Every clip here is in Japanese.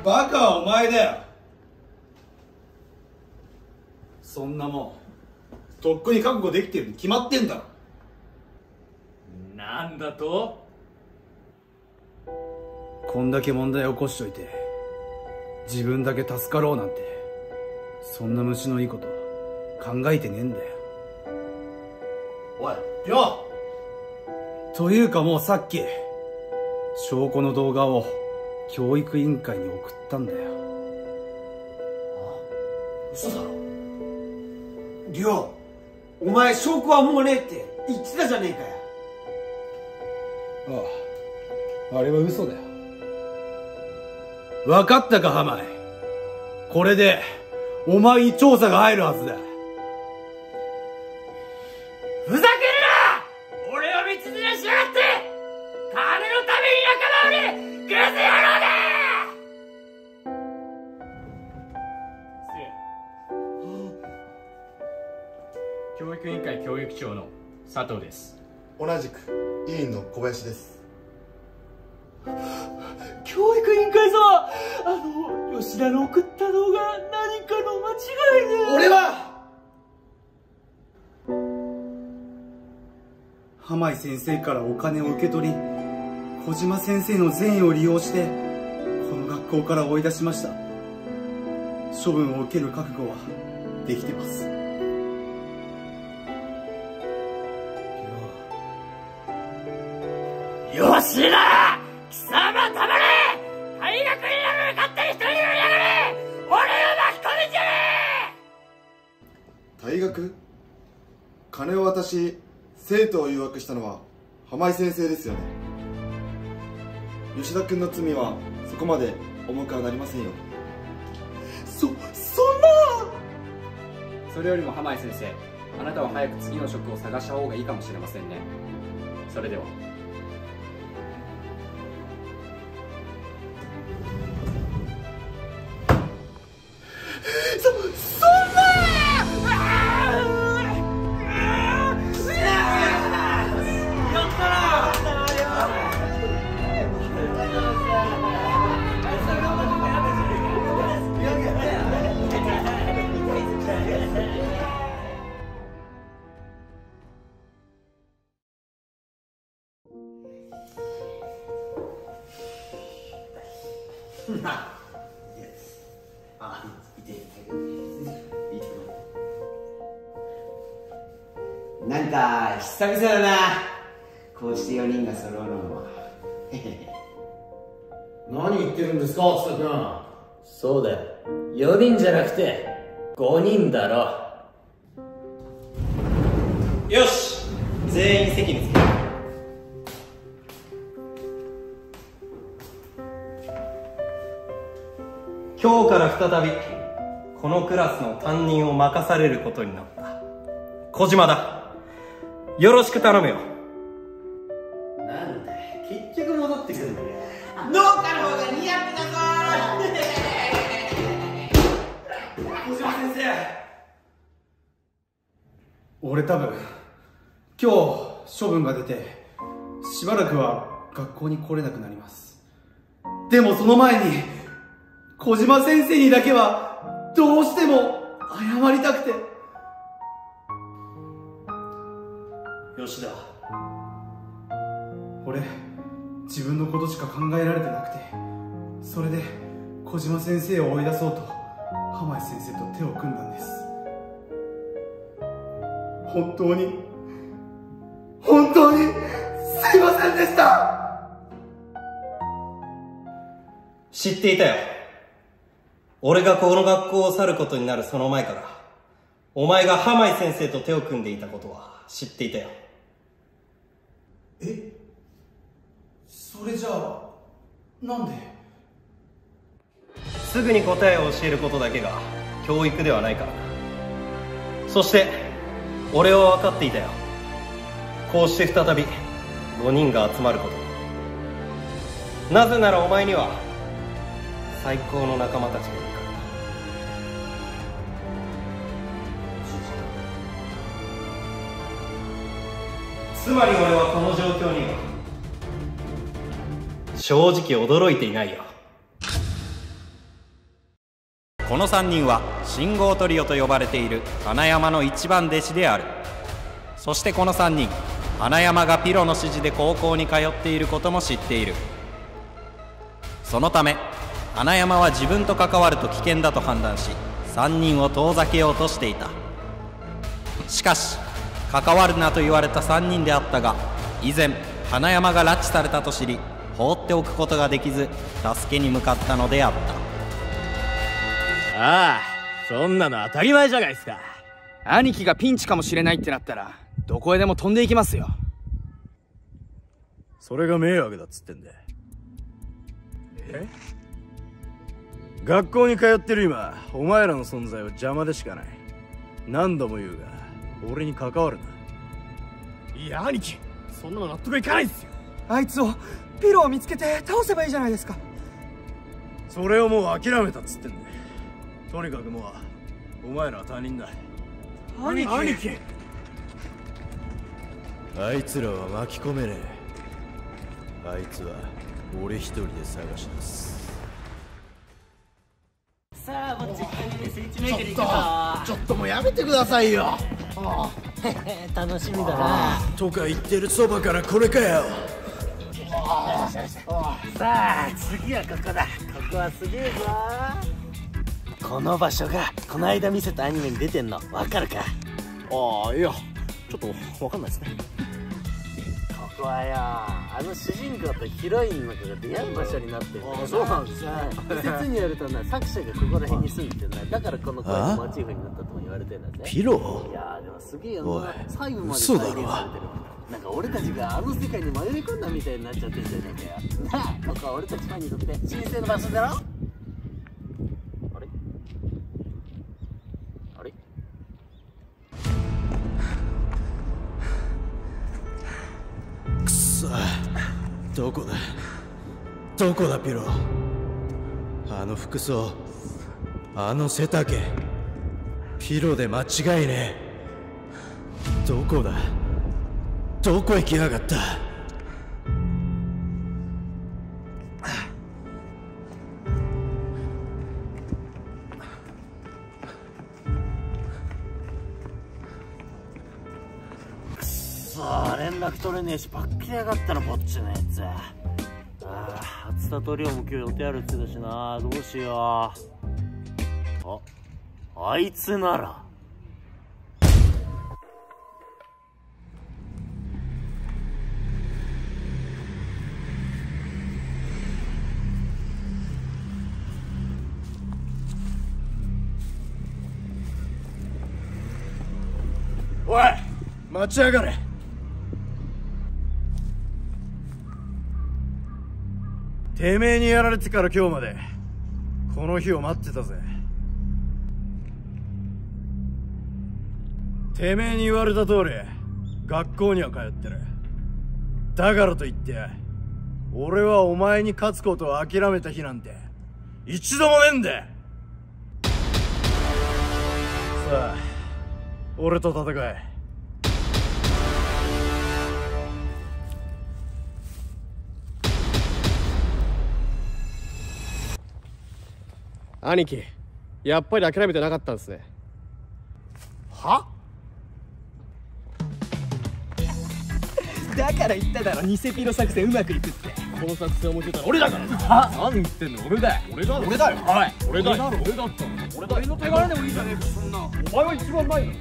バカはお前だよ。そんなもんとっくに覚悟できてるに決まってんだろ。 なんだと？ こんだけ問題起こしといて自分だけ助かろうなんて、そんな虫のいいこと考えてねえんだよ。 おい亮。 というかもうさっき証拠の動画を教育委員会に送ったんだよ。 嘘だろ。 亮、お前証拠はもうねえって言ってたじゃねえかよ。 ああ、あれは嘘だよ。分かったか浜井。これでお前に調査が入るはずだ。 ふざけるな！俺を道連れしやがって！金のために仲間を売り、クズ野郎だ！教育委員会教育長の佐藤です。 同じく委員の小林です。 教育委員会様、吉田の送った動画何かの間違いで。 俺は浜井先生からお金を受け取り、小島先生の善意を利用してこの学校から追い出しました。処分を受ける覚悟はできてます。 吉田！貴様たまれ！退学になる勝手に一人でやがれ！俺を巻き込むんじゃね退学？金を渡し生徒を誘惑したのは浜井先生ですよね。吉田君の罪はそこまで重くはなりませんよ。 そんな。 それよりも浜井先生、あなたは早く次の職を探した方がいいかもしれませんね。それでは。 そんな！ なんか久々だな、こうして4人が揃うのも。 何言ってるんですか、津田君。そうだよ、4人じゃなくて5人だろ。 よし、全員席に着け。今日から再びこのクラスの担任を任されることになった小島だ。よろしく頼むよ。 なんだよ、結局戻ってくるんだよ。 農家の方が似合ってたぞ小島先生、俺多分今日処分が出てしばらくは学校に来れなくなります。でもその前に小島先生にだけはどうしても謝りたくて。 吉田、 俺自分のことしか考えられてなくて、それで小島先生を追い出そうと浜井先生と手を組んだんです。本当にすいませんでした。 知っていたよ。俺がこの学校を去ることになるその前からお前が浜井先生と手を組んでいたことは知っていたよ。 え、それじゃあなんで？ すぐに答えを教えることだけが教育ではないからな。そして俺は分かっていたよ。こうして再び5人が集まること。なぜならお前には最高の仲間たちがいるからだ。つまり俺はこの状況には正直驚いていないよ。 この3人は信号トリオと呼ばれている花山の一番弟子である。そしてこの3人、花山がピロの指示で高校に通っていることも知っている。そのため花山は自分と関わると危険だと判断し、3人を遠ざけようとしていた。しかし関わるなと言われた3人であったが、以前花山が拉致されたと知り、放っておくことができず助けに向かったのであった。 ああ、そんなの当たり前じゃないですか。 兄貴がピンチかもしれないってなったらどこへでも飛んでいきますよ。 それが迷惑だっつってんだ。学校に通ってる今、お前らの存在は邪魔でしかない。何度も言うが俺に関わるな。いや兄貴、そんなの納得いかないっすよ。 あいつを、ピロを見つけて倒せばいいじゃないですか。 それをもう諦めたっつってんだ。とにかくもうお前らは他人だ。兄貴、あいつらは巻き込めねえ。あいつは俺一人で探し出す。 さあ、ぼっちスイッチメイクで行くぞ。 ちょっともうやめてくださいよ。 楽しみだな。 とか言ってるそばからこれかよ。 さあ、次はここだ。ここはすげえぞ。この場所がこの間見せたアニメに出てんの分かるか？ ああ、いやちょっと分かんないですね。 ここはよ、あの主人公とヒロインの子が出会う場所になってる。 あ、そうなんですね。 説によるとな、作者がここら辺に住んでるんだ。だからこの声がモチーフになったとも言われてるんだぜ。 ピロ？ いやー、でもすげえよおい、 な。細部まで再現されてる。なんか俺たちがあの世界に迷い込んだみたいになっちゃってるじゃねえかよ。なあ、ここは俺たちファンにとって神聖な場所だろ。あれあれくそ、どこだピロ。あの服装、あの背丈、ピロで間違いねえ。どこだ、どこ行きやがった。 くそー、連絡取れねえし、ばっきりやがったな、ぼっちのやつ。初田と亮も今日予定あるって言ってたしな。どうしよう。あいつなら。 おい、待ちやがれ。てめえにやられてから今日までこの日を待ってたぜ。てめえに言われた通り学校には通ってる。だからといって俺はお前に勝つことを諦めた日なんて一度もねえんだ。さあ、俺と戦え。 兄貴、やっぱり諦めてなかったんですね。 は？ だから言っただろ、偽ピロ作戦うまくいくって。この作戦を思いついたの俺だからな。何言ってんの、俺だよ。俺だよ。はい、俺だよ。俺だったの。俺の手柄でもいいじゃねえか、そんな。お前は一番前だ。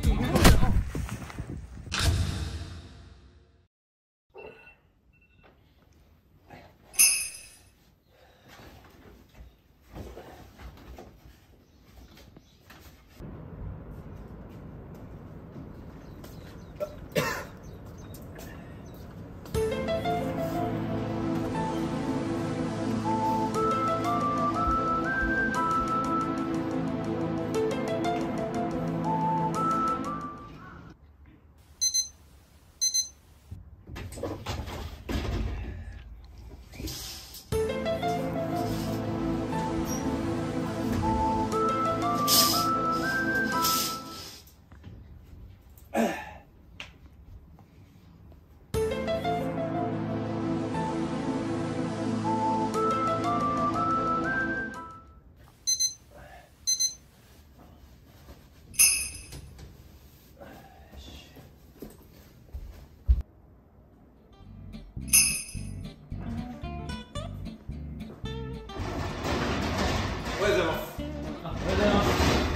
がとうございます。 ありがとうございます。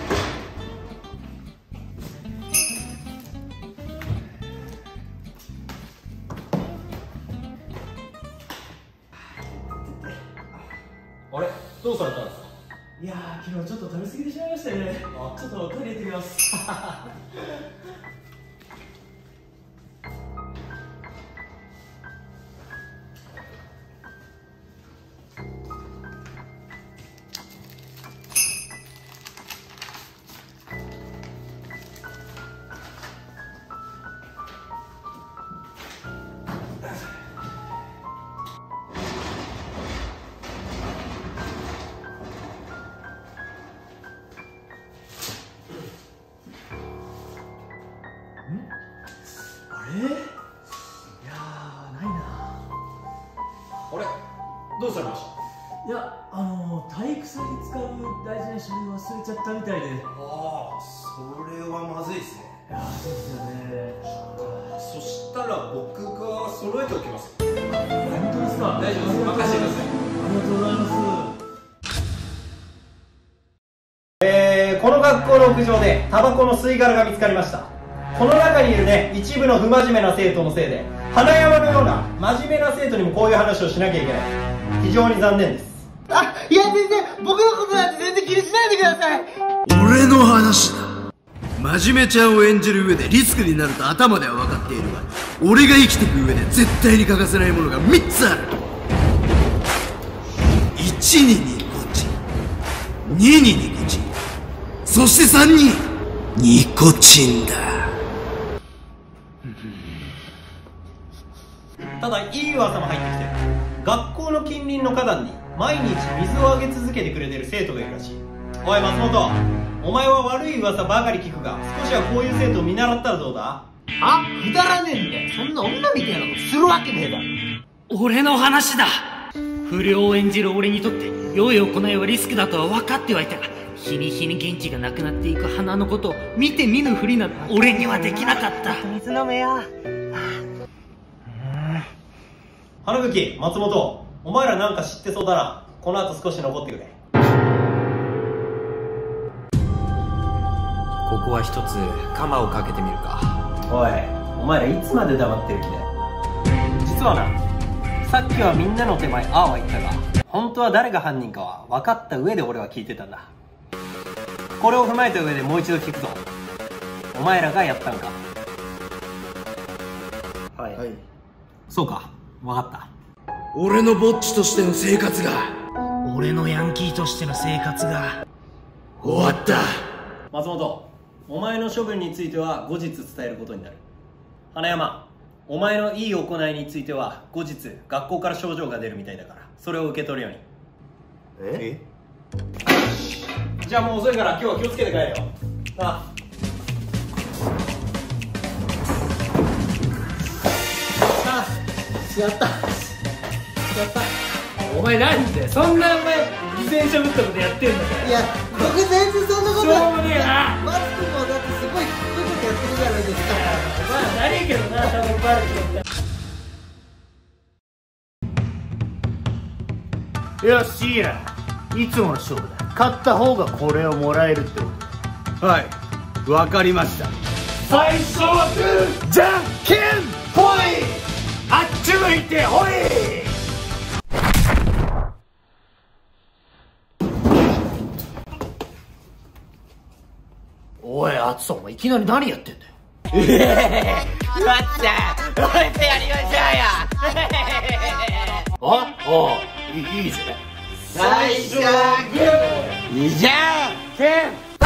あれ、どうされたんですか？ いやー、昨日ちょっと食べ過ぎてしまいましたね。ちょっとトイレ行ってきます。あれ？いやー、ないな。 あれ、どうされました？ いや、体育祭に使う大事な書類忘れちゃったみたいで。 ああ、それはまずいですね。 いやー、そうですよね。 そしたら僕が揃えておきます。 本当ですか？ 大丈夫です。任せてください。 ありがとうございます。 この学校の屋上でタバコの吸い殻が見つかりました。この中にいるね、一部の不真面目な生徒のせいで花山のような真面目な生徒にもこういう話をしなきゃいけない。非常に残念です。 あ、いや先生、僕のことなんて全然気にしないでください。 俺の話だ。真面目ちゃんを演じる上でリスクになると頭では分かっているが、俺が生きていく上で絶対に欠かせないものが3つある。1にニコチン、2にニコチン、そして3にニコチンだ。 ただいい噂も入ってきてる。学校の近隣の花壇に毎日水をあげ続けてくれてる生徒がいるらしい。おい松本、お前は悪い噂ばかり聞くが、少しはこういう生徒を見習ったらどうだ？ あ、くだらねえんだよ。そんな女みたいなことするわけねえだろ。 俺の話だ。不良を演じる俺にとって良い行いはリスクだとは分かってはいたが、日に日に元気がなくなっていく花のことを見て見ぬふりなど俺にはできなかった。 水飲めよ。 花吹、松本、お前らなんか知ってそうだな。この後少し残ってくれ。ここは一つ鎌をかけてみるか。おい、お前らいつまで黙ってる気だよ。実はな、さっきはみんなの手前ああは言ったが、本当は誰が犯人かは分かった上で俺は聞いてたんだ。これを踏まえた上でもう一度聞くぞ。お前らがやったんか？はい、そうか、分かった。 俺のぼっちとしての生活が俺のヤンキーとしての生活が終わった。 松本、お前の処分については後日伝えることになる。花山、お前のいい行いについては後日学校から症状が出るみたいだから、それを受け取るように。じゃあもう遅いから今日は気をつけて帰れよ。ああ、違った。 お前なんでそんなお前偽善者ぶったことやってんだから。 いや、僕全然そんなことしょうもねえな。 マスクもだってすごいかっこいいことやってるじゃないですか。 まあ悪いけどな、タバコバレてる。 よし、いいや。いつもの勝負だ。勝った方がこれをもらえるってこと。 はい、わかりました。 最初はグー、じゃんけんぽい。あっち向いてほい。 おい、あつさん、お前いきなり何やってんだよ。 マッチさん、俺とやりましょうよ。 あ、いいぜ。 最初はグー、じゃんけんパ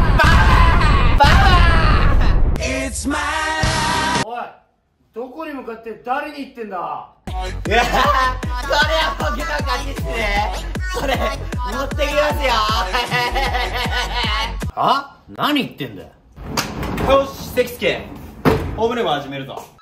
ー。 おい、どこに向かって誰に言ってんだ。 いやー、それは僕の勝ちっすね。これ持ってきますよ。 あ？何言ってんだよ。 よし、関助、ホームルーム始めるぞ。